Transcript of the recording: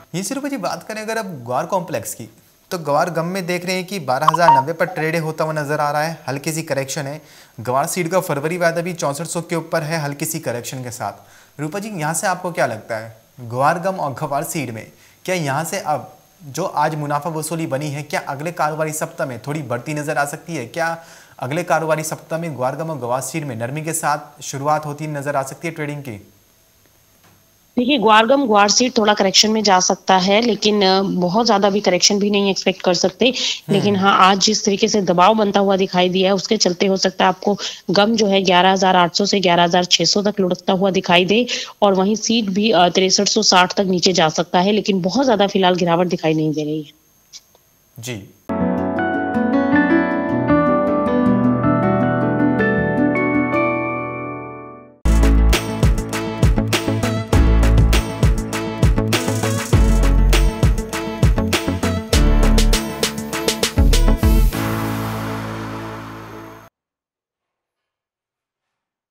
ये सिर्फ जी बात करें अगर अब ग्वार कॉम्प्लेक्स की, तो ग्वार गम में देख रहे हैं कि 12,090 पर ट्रेड होता हुआ नजर आ रहा है, हल्की सी करेक्शन है। ग्वार सीड का फरवरी वायदा भी 6400 के ऊपर है, हल्की सी करेक्शन के साथ। रूपा जी, यहाँ से आपको क्या लगता है ग्वार गम और ग्वार सीड में, क्या यहाँ से अब जो आज मुनाफा वसूली बनी है, क्या अगले कारोबारी सप्ताह में थोड़ी बढ़ती नजर आ सकती है? क्या अगले कारोबारी सप्ताह में ग्वार गम और ग्वार सीड में नरमी के साथ शुरुआत होती नजर आ सकती है ट्रेडिंग की? देखिए, ग्वारगम ग्वार सीड थोड़ा करेक्शन में जा सकता है, लेकिन बहुत ज्यादा भी करेक्शन भी नहीं एक्सपेक्ट कर सकते। लेकिन हाँ, आज जिस तरीके से दबाव बनता हुआ दिखाई दिया है, उसके चलते हो सकता है आपको गम जो है 11,800 से 11,600 तक लुढ़कता हुआ दिखाई दे, और वहीं सीड भी 6360 तक नीचे जा सकता है, लेकिन बहुत ज्यादा फिलहाल गिरावट दिखाई नहीं दे रही है। जी।